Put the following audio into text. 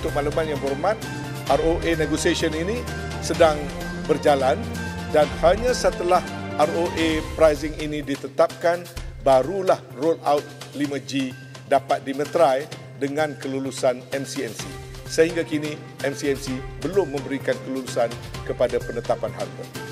untuk makluman yang berhormat, ROA negotiation ini sedang berjalan dan hanya setelah ROA pricing ini ditetapkan, barulah roll out 5G dapat dimeterai dengan kelulusan MCMC. Sehingga kini MCMC belum memberikan kelulusan kepada penetapan harga.